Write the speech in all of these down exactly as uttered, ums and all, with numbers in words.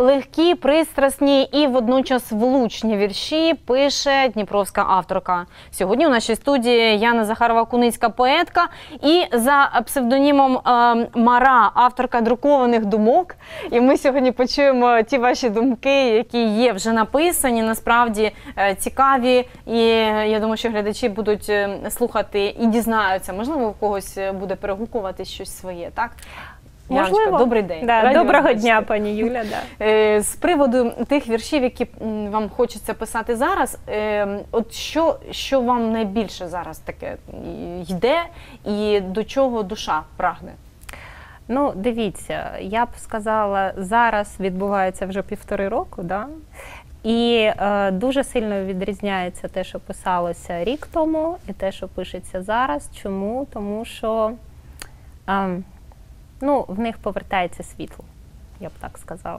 легкі, пристрасні і водночас влучні вірші пише дніпровська авторка. Сьогодні у нашій студії Яна Захарова-Куницька, поетка, і за псевдонімом е, Мара, авторка друкованих думок. І ми сьогодні почуємо ті ваші думки, які є вже написані, насправді е, цікаві. І я думаю, що глядачі будуть слухати і дізнаються. Можливо, у когось буде перегукувати щось своє, так? Можливо. Яночка, добрий день. Да, доброго дня, пані Юля. Да. З приводу тих віршів, які вам хочеться писати зараз, от що, що вам найбільше зараз таке йде і до чого душа прагне? Ну, дивіться, я б сказала, зараз відбувається вже півтори року, да? І е, дуже сильно відрізняється те, що писалося рік тому, і те, що пишеться зараз. Чому? Тому що е, ну, в них повертається світло, я б так сказала.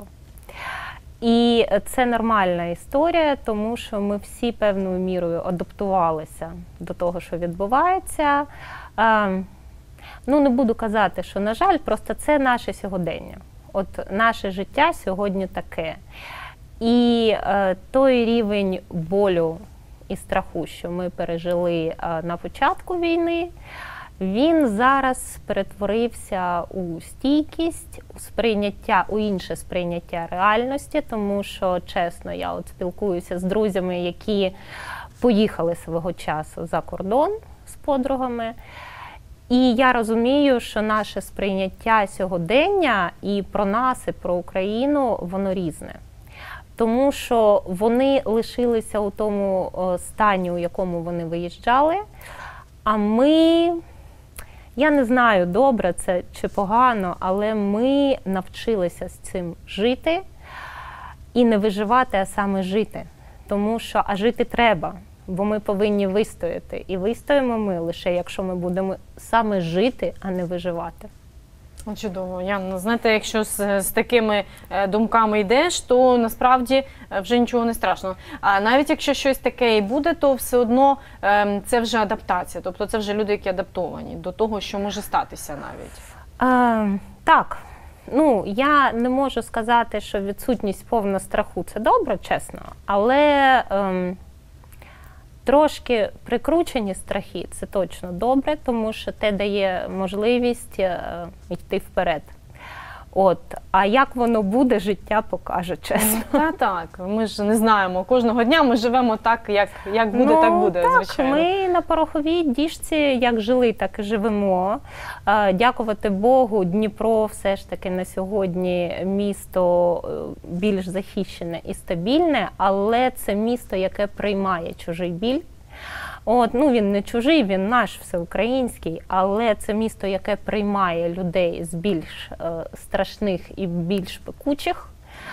І це нормальна історія, тому що ми всі певною мірою адаптувалися до того, що відбувається. Е, ну, не буду казати, що, на жаль, просто це наше сьогодення. От наше життя сьогодні таке. І е, той рівень болю і страху, що ми пережили е, на початку війни, він зараз перетворився у стійкість, у сприйняття, у інше сприйняття реальності, тому що, чесно, я от спілкуюся з друзями, які поїхали свого часу за кордон з подругами, і я розумію, що наше сприйняття сьогодення і про нас, і про Україну, воно різне. Тому що вони лишилися у тому стані, у якому вони виїжджали, а ми, я не знаю, добре це чи погано, але ми навчилися з цим жити і не виживати, а саме жити. Тому що, а жити треба, бо ми повинні вистояти. І вистоїмо ми лише, якщо ми будемо саме жити, а не виживати. О, чудово, Яна. Знаєте, якщо з, з такими е, думками йдеш, то насправді е, вже нічого не страшно. А навіть якщо щось таке і буде, то все одно е, це вже адаптація. Тобто це вже люди, які адаптовані до того, що може статися навіть. А, так. Ну, я не можу сказати, що відсутність повного страху – це добре, чесно. Але ем, трошки прикручені страхи – це точно добре, тому що це дає можливість е, йти вперед. От. А як воно буде, життя покаже, чесно. Та так, ми ж не знаємо. Кожного дня ми живемо так, як, як буде, ну, так буде, так, звичайно. Ми на пороховій діжці як жили, так і живемо. Е, дякувати Богу, Дніпро все ж таки на сьогодні місто більш захищене і стабільне, але це місто, яке приймає чужий біль. От, ну, він не чужий, він наш, всеукраїнський, але це місто, яке приймає людей з більш е, страшних і більш пекучих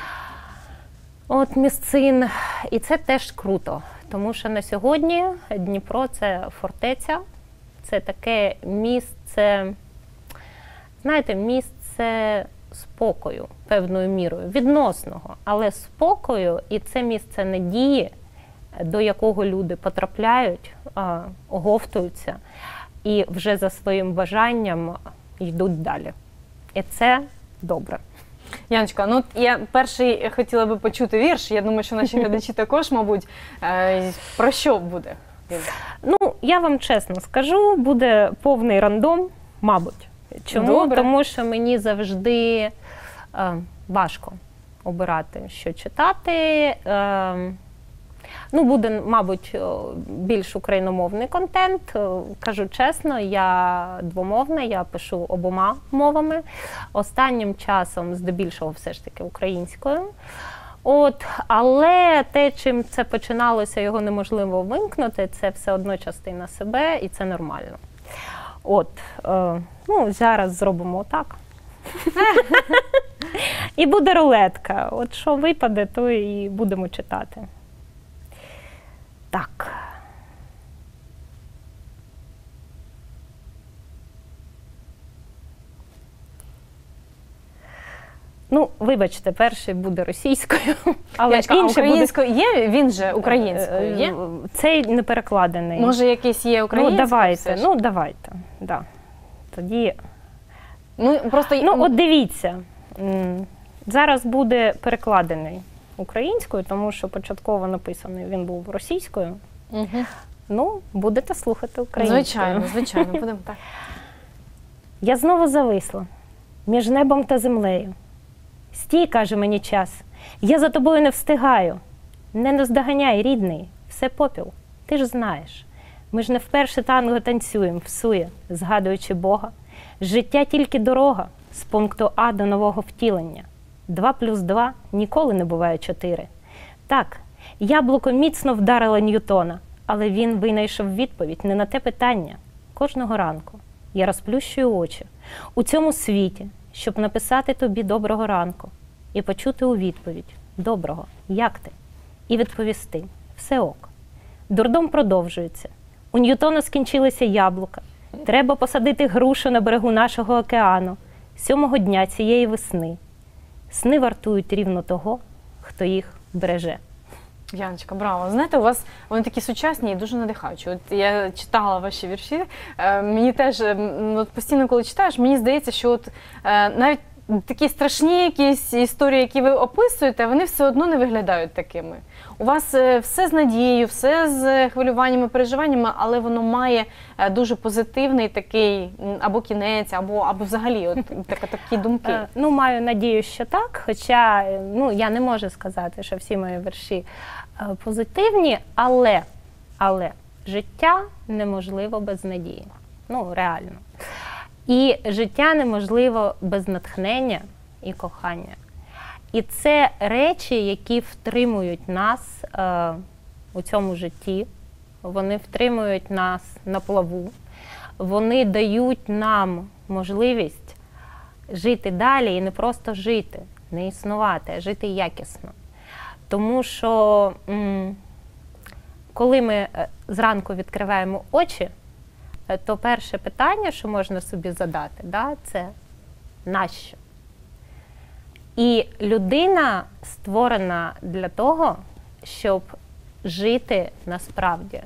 от, місцин. І це теж круто, тому що на сьогодні Дніпро – це фортеця, це таке місце, знаєте, місце спокою, певною мірою, відносного, але спокою, і це місце надії, до якого люди потрапляють, оговтуються і вже за своїм бажанням йдуть далі. І це добре. Яночка, ну я перший хотіла би почути вірш. Я думаю, що наші глядачі також, мабуть, про що буде? Ну, я вам чесно скажу, буде повний рандом, мабуть. Чому? Добре. Тому що мені завжди е, важко обирати, що читати. Е, Ну, буде, мабуть, більш україномовний контент. Кажу чесно, я двомовна, я пишу обома мовами. Останнім часом, здебільшого, все ж таки українською. От, але те, чим це починалося, його неможливо вимкнути, це все одно частина себе, і це нормально. От, е, ну, зараз зробимо так. І буде рулетка. От що випаде, то і будемо читати. Так. Ну, вибачте, перший буде російською, але Яночка, інший українською буде... є? Він же українською є? Цей не перекладений. Може, якийсь є українською? Ну, давайте, ну, давайте, да. Тоді... Ну, просто... Ну, от дивіться. Зараз буде перекладений українською, тому що початково написаний він був російською. Угу. Ну, будете слухати українською. Звичайно, звичайно, будемо так. Я знову зависла між небом та землею. Стій, каже мені час, я за тобою не встигаю. Не наздоганяй, рідний, все попіл, ти ж знаєш. Ми ж не вперше танго танцюємо, всує, згадуючи Бога. Життя тільки дорога з пункту А до нового втілення. Два плюс два ніколи не буває чотири. Так, яблуко міцно вдарило Ньютона, але він винайшов відповідь не на те питання. Кожного ранку я розплющую очі у цьому світі, щоб написати тобі доброго ранку і почути у відповідь доброго, як ти? І відповісти все ок. Дурдом продовжується. У Ньютона скінчилися яблука. Треба посадити грушу на берегу нашого океану сьомого дня цієї весни. Сни вартують рівно того, хто їх береже. Яночка, браво. Знаєте, у вас вони такі сучасні і дуже надихаючі. От я читала ваші вірші, е, мені теж, е, от постійно коли читаєш, мені здається, що от е, навіть такі страшні якісь історії, які ви описуєте, вони все одно не виглядають такими. У вас е, все з надією, все з хвилюваннями, переживаннями, але воно має е, дуже позитивний такий м, або кінець, або, або взагалі от, так, такі думки. Е, Ну, маю надію, що так, хоча ну, я не можу сказати, що всі мої вірші е, позитивні, але, але життя неможливо без надії. Ну, реально. І життя неможливо без натхнення і кохання. І це речі, які втримують нас е, у цьому житті, вони втримують нас на плаву, вони дають нам можливість жити далі і не просто жити, не існувати, а жити якісно. Тому що м, коли ми зранку відкриваємо очі, то перше питання, що можна собі задати, да, це нащо? І людина створена для того, щоб жити насправді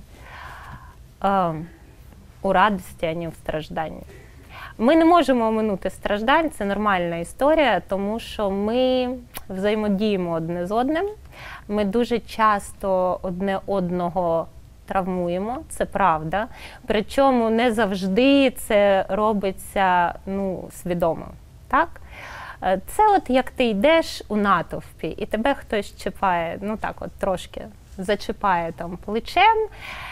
е, у радості, а не в стражданні. Ми не можемо оминути страждань, це нормальна історія, тому що ми взаємодіємо одне з одним, ми дуже часто одне одного травмуємо, це правда. Причому не завжди це робиться ну, свідомо. Так? Це от як ти йдеш у натовпі, і тебе хтось чіпає, ну так от трошки зачіпає там плечем,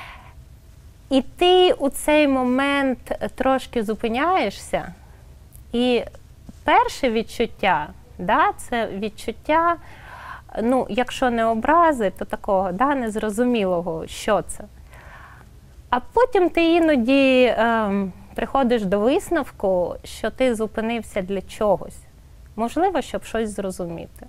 і ти у цей момент трошки зупиняєшся, і перше відчуття, да, це відчуття, ну, якщо не образи, то такого, да, незрозумілого, що це. А потім ти іноді е, приходиш до висновку, що ти зупинився для чогось. Можливо, щоб щось зрозуміти.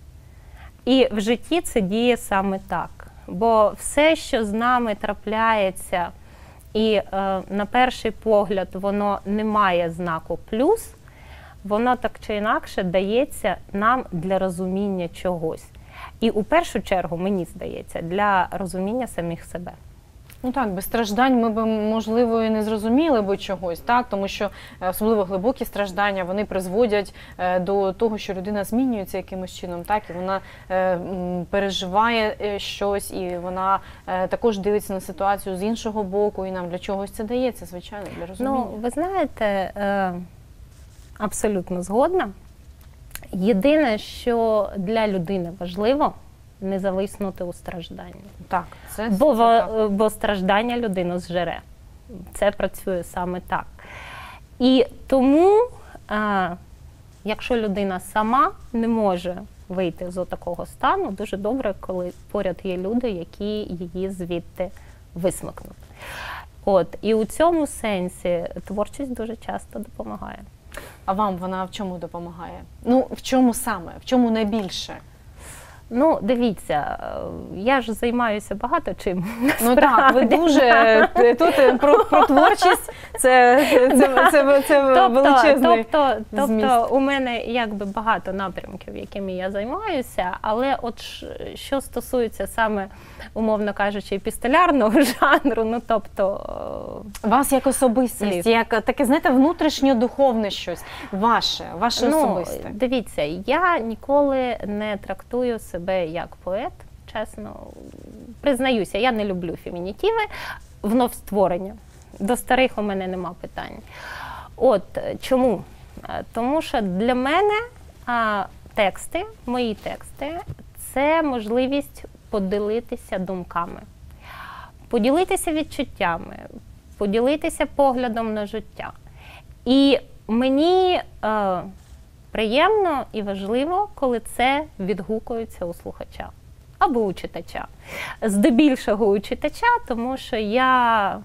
І в житті це діє саме так. Бо все, що з нами трапляється, і е, на перший погляд воно не має знаку плюс, воно так чи інакше дається нам для розуміння чогось. І у першу чергу, мені здається, для розуміння самих себе. Ну так, без страждань ми б, можливо, і не зрозуміли би чогось, так? Тому що особливо глибокі страждання, вони призводять е, до того, що людина змінюється якимось чином, так? І вона е, м, переживає е, щось, і вона е, також дивиться на ситуацію з іншого боку, і нам для чогось це дається, звичайно, для розуміння. Ну, ви знаєте, е, абсолютно згодна. Єдине, що для людини важливо, не зависнути у стражданні. Так, це, бо, це так. бо страждання людину зжере. Це працює саме так. І тому, а, якщо людина сама не може вийти з такого стану, дуже добре, коли поряд є люди, які її звідти висмикнуть. От, і у цьому сенсі творчість дуже часто допомагає. А вам вона в чому допомагає? Ну, в чому саме? В чому найбільше? Ну, дивіться, я ж займаюся багато чим. Ну так, ви дуже, тут про, про творчість, це, це, це, це, це тобто, величезний тобто, зміст. Тобто у мене якби багато напрямків, якими я займаюся, але от що стосується саме, умовно кажучи, епістолярного жанру, ну тобто Вас як особистість, слів. як таке, знаєте, внутрішньо-духовне щось, ваше, ваше Ну, особисте. дивіться, я ніколи не трактую себе як поет, чесно. Признаюся, я не люблю фемінітиви, вновь створення. До старих у мене нема питань. От, чому? Тому що для мене а, тексти, мої тексти, це можливість поділитися думками, поділитися відчуттями, поділитися поглядом на життя. І мені е, приємно і важливо, коли це відгукується у слухача або у читача. Здебільшого у читача, тому що я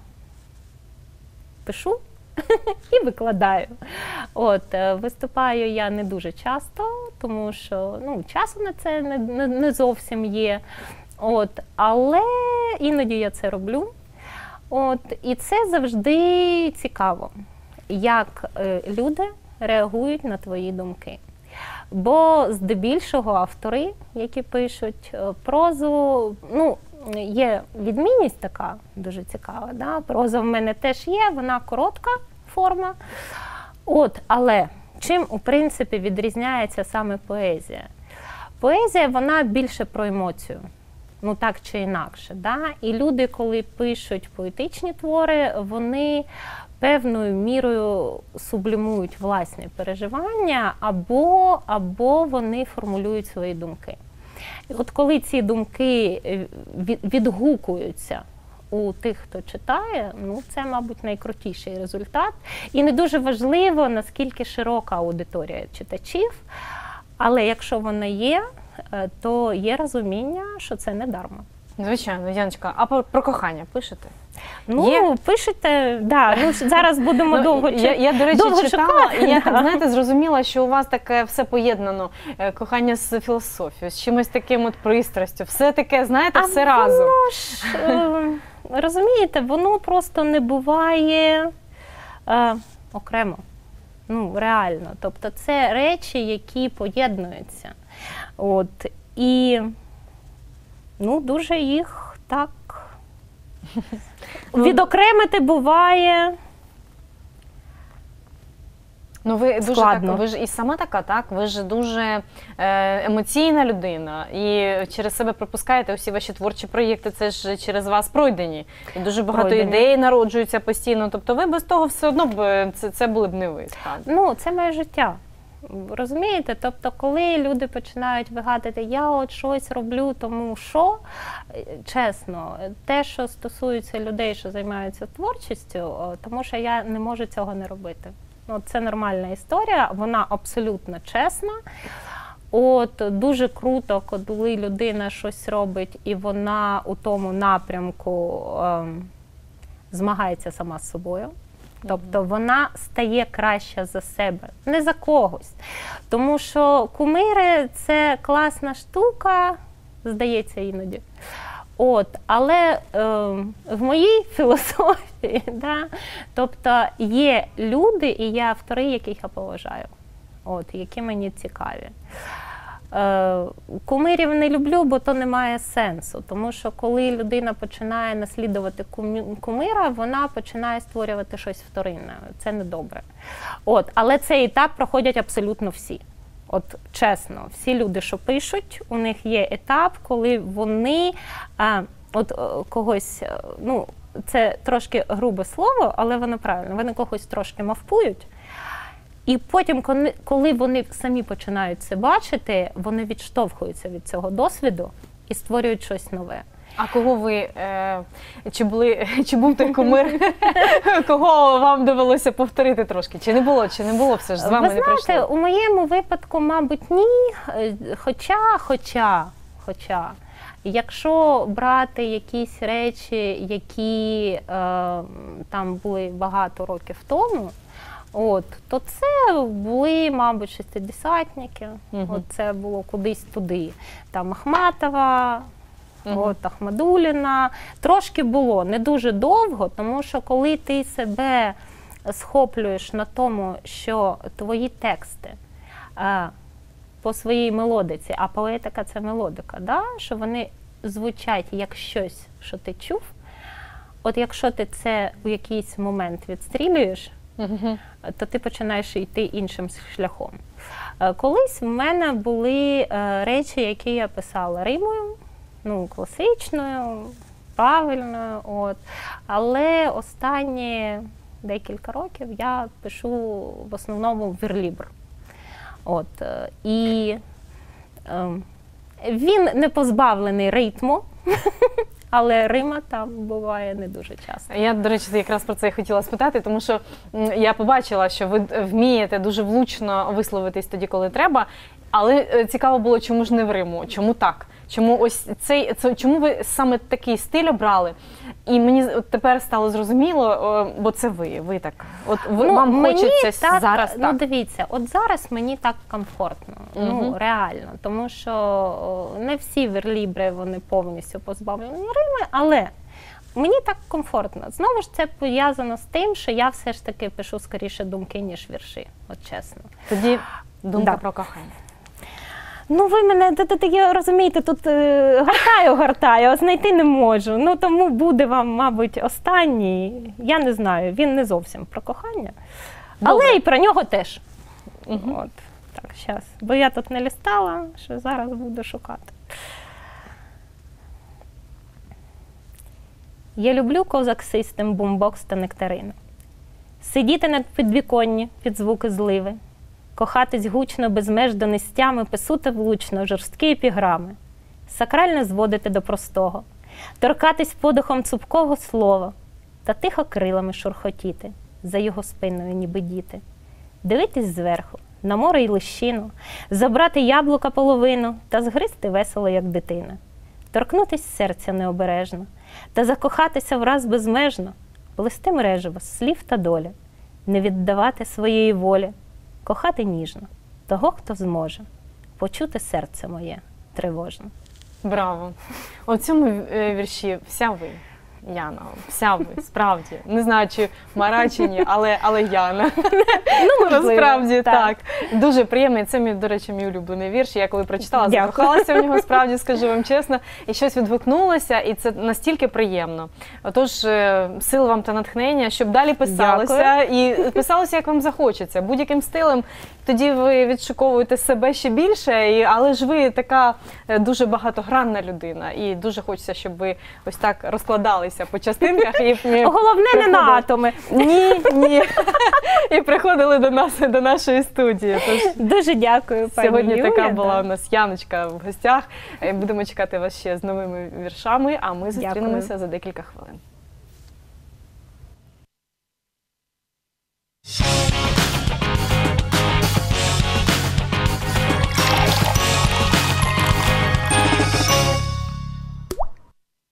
пишу і викладаю. От, виступаю я не дуже часто, тому що ну, часу на це не, не, не зовсім є. От, але іноді я це роблю. От, і це завжди цікаво, як е, люди реагують на твої думки. Бо здебільшого автори, які пишуть е, прозу, ну, є відмінність така, дуже цікава, да? Проза в мене теж є, вона коротка форма. От, але чим, у принципі, відрізняється саме поезія? Поезія, вона більше про емоцію. Ну так чи інакше. Да? І люди, коли пишуть поетичні твори, вони певною мірою сублімують власні переживання або, або вони формулюють свої думки. І от коли ці думки відгукуються у тих, хто читає, ну це, мабуть, найкрутіший результат. І не дуже важливо, наскільки широка аудиторія читачів, але якщо вона є, то є розуміння, що це не дарма. Звичайно, Яночка, а про, про кохання пишете? Ну, Є? пишете, да, ну, зараз будемо Ну, довго я, я, до речі, довго читала, шукати, і я, да. так, знаєте, зрозуміла, що у вас таке все поєднано, е, кохання з філософією, з чимось таким от пристрастю, все таке, знаєте, все а разом. Воно ж, е, розумієте, воно просто не буває е, окремо, ну, реально. Тобто це речі, які поєднуються. От, і, ну, дуже їх так відокремити буває. Ну, ви дуже складно. так, ви ж і сама така, так? Ви ж дуже е, емоційна людина і через себе пропускаєте усі ваші творчі проєкти, це ж через вас пройдені. І дуже багато Пройдені. ідей народжуються постійно, тобто ви без того все одно б, це, це були б не ви, справді. Ну, це моє життя. Розумієте? Тобто, коли люди починають вигадати, я от щось роблю, тому що, чесно, те, що стосується людей, що займаються творчістю, тому що я не можу цього не робити. Ну, це нормальна історія, вона абсолютно чесна. От, дуже круто, коли людина щось робить, і вона у тому напрямку ем, змагається сама з собою. Тобто вона стає краща за себе, не за когось. Тому що кумири – це класна штука, здається, іноді. От, але е, в моїй філософії, да, тобто є люди і є автори, яких я поважаю, от, які мені цікаві. Е, кумирів не люблю, бо то не має сенсу, тому що коли людина починає наслідувати кумира, вона починає створювати щось вторинне. Це недобре. От, але цей етап проходять абсолютно всі. От чесно, всі люди, що пишуть, у них є етап, коли вони а, от когось, ну це трошки грубе слово, але воно правильно, вони когось трошки мавпують. І потім, коли вони самі починають це бачити, вони відштовхуються від цього досвіду і створюють щось нове. А кого ви, е, чи, були, чи був той кумир, кого вам довелося повторити трошки? Чи не було, чи не було все ж з вами Ви не пройшло? знаєте, у моєму випадку, мабуть, ні. Хоча, хоча, хоча, якщо брати якісь речі, які е, там були багато років тому, от, то це були, мабуть, шістдесятники. Угу. От це було кудись туди. Там Ахматова, Угу. от, Ахмадуліна. Трошки було, не дуже довго, тому що коли ти себе схоплюєш на тому, що твої тексти е, по своїй мелодиці, а поетика – це мелодика, да? Що вони звучать як щось, що ти чув, от якщо ти це в якийсь момент відстрілюєш, Угу. то ти починаєш йти іншим шляхом. Е, Колись в мене були е, речі, які я писала римою, ну, класичною, правильною, от. Але останні декілька років я пишу в основному верлібр. От. е, І е, він не позбавлений ритму, але рима там буває не дуже часто. Я, до речі, якраз про це і хотіла спитати, тому що м, я побачила, що ви вмієте дуже влучно висловитись тоді, коли треба, але е, цікаво було, чому ж не в Риму, чому так? Чому ось цей, це, чому ви саме такий стиль обрали? І мені от тепер стало зрозуміло, о, бо це ви, ви так. От ви, Ну, вам мені хочеться так, зараз ну, так. дивіться, от зараз мені так комфортно, Мгм. ну реально, тому що о, не всі верлібри вони повністю позбавлені рими, але мені так комфортно. Знову ж це пов'язано з тим, що я все ж таки пишу скоріше думки, ніж вірші, от чесно. Тоді думка Да. про кохання. Ну, ви мене, та- та- та, я, розумієте, тут е, гортаю, гортаю, а знайти не можу. Ну, тому буде вам, мабуть, останній. Я не знаю, він не зовсім про кохання, але Добре. і про нього теж. Мгм. От, так, зараз. Бо я тут не листала, що зараз буду шукати. Я люблю козак систем, бумбокс та нектарини. Сидіти на підвіконні під звуки зливи. Кохатись гучно, без меж донестями, писути влучно, жорсткі епіграми. Сакрально зводити до простого. Торкатись подихом цупкого слова. Та тихо крилами шурхотіти, за його спиною ніби діти. Дивитись зверху, на море й лищину, забрати яблука половину та згризти весело, як дитина. Торкнутись серця необережно та закохатися враз безмежно, плести мережево з слів та доля, не віддавати своєї волі, кохати ніжно того, хто зможе, почути серце моє тривожно. Браво! У цьому е, вірші вся ви, Яна, вся ви, справді. Не знаю, чи Мара, чи ні, але, але Яна. Ну, можливо, Насправді, так. так. Дуже приємний. Це, мій, до речі, мій улюблений вірш. Я коли прочитала, Дякую. закохалася в нього, справді, скажу вам чесно, і щось відгукнулося, і це настільки приємно. Отож, е, сил вам та натхнення, щоб далі писалося, і писалося, як вам захочеться, будь-яким стилем. Тоді ви відшуковуєте себе ще більше, і, але ж ви така е, дуже багатогранна людина, і дуже хочеться, щоб ви ось так розкладалися по частинках. І, і Головне не на приходили- атоми. Ні, ні. І приходили до нас, до нашої студії. Тож Дуже дякую, пані сьогодні Юля, така була да. у нас Яночка в гостях. Е, Будемо чекати вас ще з новими віршами, а ми зустрінемося за декілька хвилин.